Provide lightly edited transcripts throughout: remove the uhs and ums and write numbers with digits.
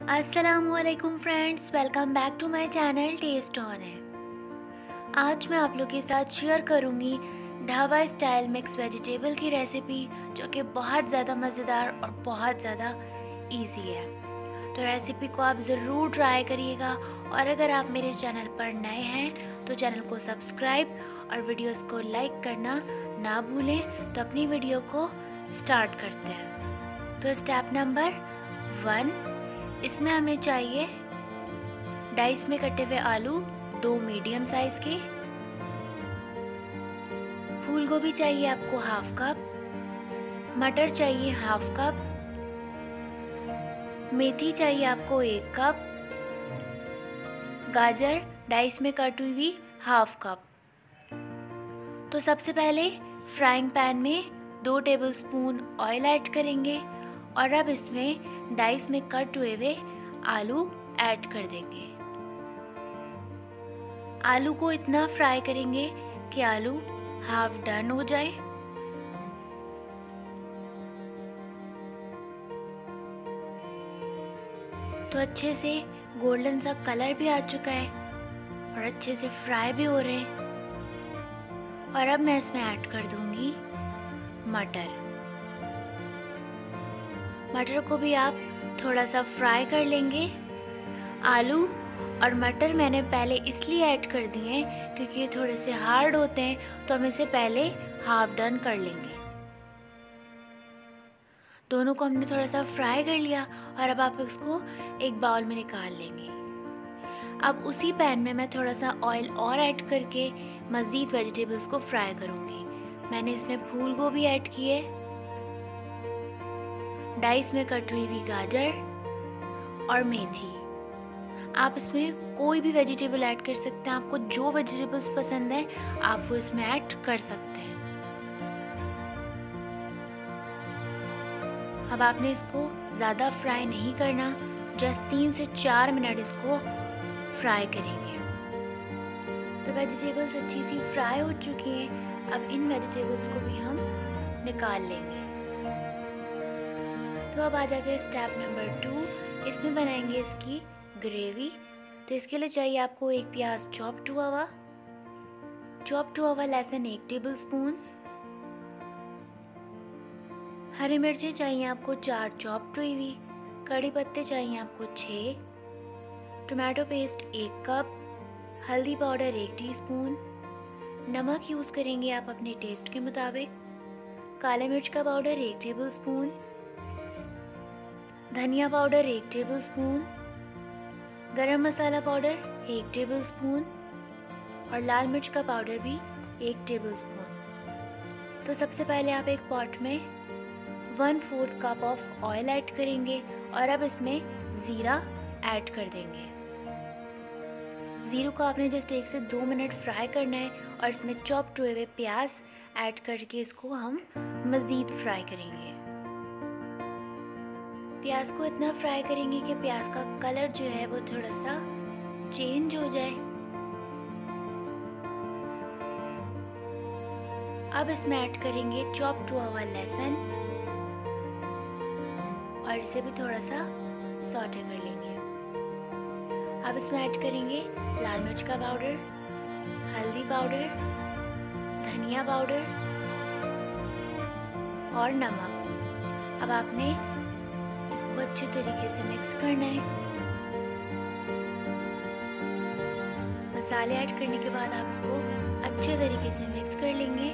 अस्सलामुअलैकुम friends, welcome back to my channel taste on है। आज मैं आप लोग के साथ शेयर करूंगी ढाबा स्टाइल मिक्स वेजिटेबल की रेसिपी, जो कि बहुत ज़्यादा मज़ेदार और बहुत ज़्यादा इजी है। तो रेसिपी को आप ज़रूर ट्राई करिएगा, और अगर आप मेरे चैनल पर नए हैं तो चैनल को सब्सक्राइब और वीडियोस को लाइक करना ना भूलें। तो अपनी वीडियो को स्टार्ट करते हैं। तो स्टेप नंबर 1, इसमें हमें चाहिए डाइस में कटे हुए आलू 2 मीडियम साइज के, फूल गोभी चाहिए आपको हाफ कप, मटर चाहिए हाफ कप, मेथी चाहिए आपको 1 कप, गाजर डाइस में कटी हुई हाफ कप। तो सबसे पहले फ्राइंग पैन में 2 टेबलस्पून ऑयल ऐड करेंगे, और अब इसमें डाइस में कट हुए आलू ऐड कर देंगे। आलू को इतना फ्राई करेंगे कि आलू हाफ डन हो जाए। तो अच्छे से गोल्डन सा कलर भी आ चुका है और अच्छे से फ्राई भी हो रहे हैं। और अब मैं इसमें ऐड कर दूंगी मटर। मटर को भी आप थोड़ा सा फ्राई कर लेंगे। आलू और मटर मैंने पहले इसलिए ऐड कर दिए हैं क्योंकि ये थोड़े से हार्ड होते हैं, तो हम इसे पहले हाफ डन कर लेंगे। दोनों को हमने थोड़ा सा फ्राई कर लिया, और अब आप इसको एक बाउल में निकाल लेंगे। अब उसी पैन में मैं थोड़ा सा ऑयल और ऐड करके मज़ीद वेजिटेबल्स को फ्राई करूँगी। मैंने इसमें फूल गोभी ऐड की है, डाइस में कटी हुई गाजर और मेथी। आप इसमें कोई भी वेजिटेबल ऐड कर सकते हैं। आपको जो वेजिटेबल्स पसंद है आप वो इसमें ऐड कर सकते हैं। अब आपने इसको ज़्यादा फ्राई नहीं करना, जस्ट 3 से 4 मिनट इसको फ्राई करेंगे। तो वेजिटेबल्स अच्छी सी फ्राई हो चुकी हैं। अब इन वेजिटेबल्स को भी हम निकाल लेंगे। तो अब आ जाते हैं स्टेप नंबर 2, इसमें बनाएंगे इसकी ग्रेवी। तो इसके लिए चाहिए आपको 1 प्याज चॉप टू हुआ लहसुन 1 टेबलस्पून, हरी मिर्ची चाहिए आपको 4 चॉप हुई, कड़ी पत्ते चाहिए आपको 6, टोमेटो पेस्ट 1 कप, हल्दी पाउडर 1 टीस्पून, नमक यूज़ करेंगे आप अपने टेस्ट के मुताबिक, काले मिर्च का पाउडर 1 टेबलस्पून, धनिया powder 1 tablespoon, garam masala powder 1 tablespoon और लाल मिर्च का पाउडर भी 1 टेबलस्पून। तो सबसे पहले आप एक पॉट में 1/4 कप ऑफ ऑयल ऐड करेंगे, और अब इसमें ज़ीरा ऐड कर देंगे। ज़ीरो को आपने जस्ट 1 से 2 मिनट फ्राई करना है, और इसमें चॉप्ड हुए प्याज ऐड करके इसको हम मज़ीद फ्राई करेंगे। प्याज को इतना फ्राई करेंगे कि प्याज का कलर जो है वो थोड़ा सा चेंज हो जाए। अब इसमें ऐड करेंगे चॉप्ड हुआ लहसुन, और इसे भी थोड़ा सा सॉटे कर लेंगे। अब इसमें ऐड करेंगे लाल मिर्च का पाउडर, हल्दी पाउडर, धनिया पाउडर और नमक। अब आपने इसको अच्छे तरीके से मिक्स करना है। मसाले ऐड करने के बाद आप इसको अच्छे तरीके से मिक्स कर लेंगे,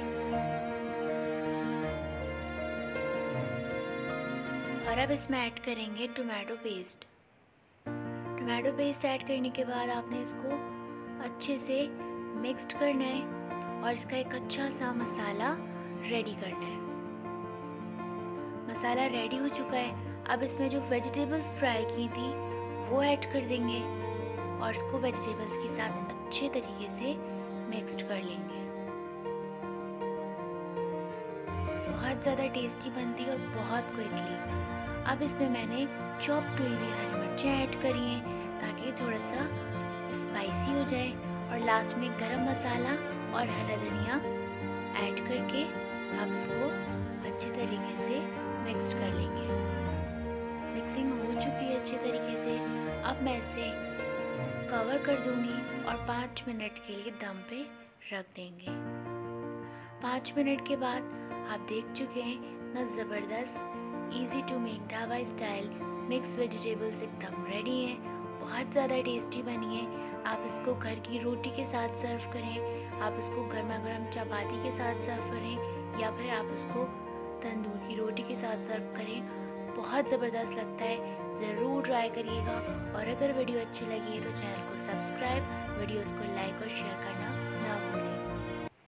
और अब इसमें ऐड करेंगे tomato paste. Tomato paste add करने के बाद आपने इसको अच्छे से मिक्स्ड करना है, और इसका एक अच्छा सा मसाला रेडी करना है। मसाला रेडी हो चुका है। अब इसमें जो वेजिटेबल्स फ्राई की थी वो ऐड कर देंगे, और इसको वेजिटेबल्स के साथ अच्छे तरीके से मिक्स्ड कर लेंगे। बहुत ज़्यादा टेस्टी बनती है और बहुत क्विकली। अब इसमें मैंने चॉप्ड हुई हरी मिर्चें ऐड करी हैं ताकि थोड़ा सा स्पाइसी हो जाए, और लास्ट में गरम मसाला और हरा धनिया ऐड करके आप इसको अच्छे तरीके से मिक्स कर लेंगे। मिक्सिंग हो चुकी है अच्छे तरीके से, अब मैं इसे कवर कर दूंगी और 5 मिनट के लिए दम पे रख देंगे। 5 मिनट के बाद आप देख चुके हैं इतना ज़बरदस्त easy to make dhaba style mix vegetables एकदम रेडी है। बहुत ज़्यादा टेस्टी बनी है। आप इसको घर की रोटी के साथ सर्व करें, आप इसको गर्मा गर्म चपाती के साथ सर्व करें, या फिर आप इसको तंदूर की रोटी के साथ सर्व करें। बहुत ज़बरदस्त लगता है, ज़रूर ट्राई करिएगा। और अगर वीडियो अच्छी लगी है तो चैनल को सब्सक्राइब, वीडियोज़ को लाइक और शेयर करना